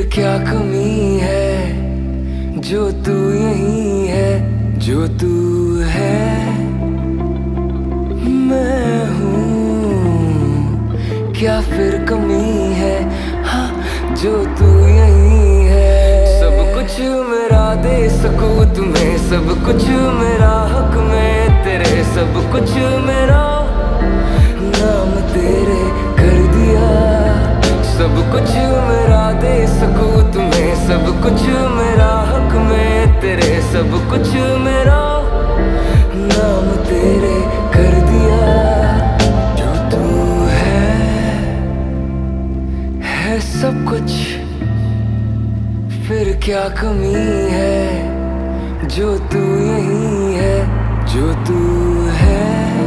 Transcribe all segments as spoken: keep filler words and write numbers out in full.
क्या कमी है जो तू यही है, जो तू है मैं हूँ। क्या फिर कमी है हाँ जो तू यही है। सब कुछ मेरा दे सकूँ तुम्हें, सब कुछ मेरा हक में तेरे, सब कुछ मेरा नाम तेरे कर दिया। सब कुछ मेरा दे सकूँ तुम्हें, सब कुछ मेरा हक में तेरे, सब कुछ मेरा नाम तेरे कर दिया। जो तू है है सब कुछ, फिर क्या कमी है जो तू यही है, जो तू है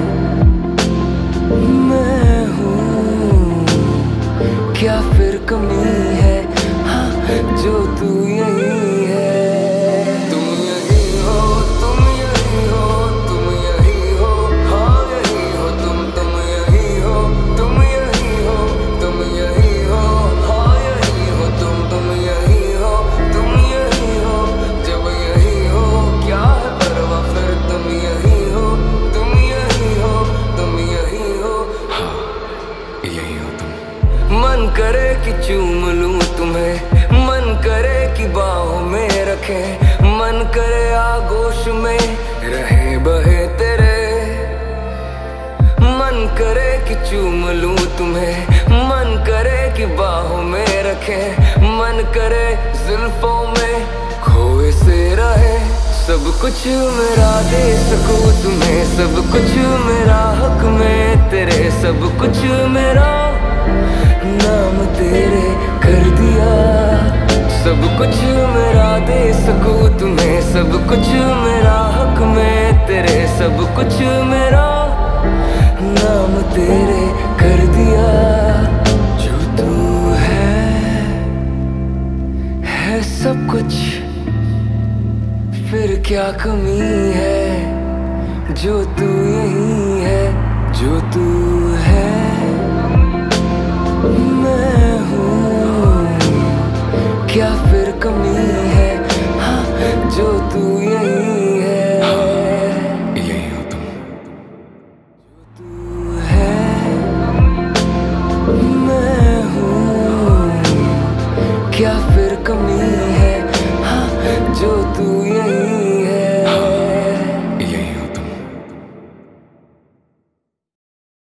मैं हूँ। क्या फिर कमी है हाँ जो तू यही है। तुम यही हो, तुम यही हो, तुम यही हो, हाँ यही हो तुम, तुम यही हो, तुम यही हो, तुम यही हो, हाँ यही हो तुम, तुम यही हो, तुम यही हो। जब यही हो क्या है परवाह, फिर तुम यही हो, तुम यही हो, तुम यही हो, हाँ यही हो तुम। मन करे कि चूम लूं तुम्हें, मन करे कि बाहों में रखे, मन करे आगोश में रहे बहे तेरे। मन करे कि चूम लूं तुम्हें, मन करे कि बाहों में रखे, मन करे जुल्फों में खोए से रहे। सब कुछ मेरा दे सकूं तुम्हें, सब कुछ मेरा हक में तेरे, सब कुछ मेरा नाम तेरे कर दिया। सब कुछ मेरा दे सकूँ तुम्हें, सब कुछ मेरा हक में तेरे, सब कुछ मेरा नाम तेरे कर दिया। जो तू है है सब कुछ, फिर क्या कमी है जो तू यही है, जो तू है मैं हूँ। क्या फिर कमी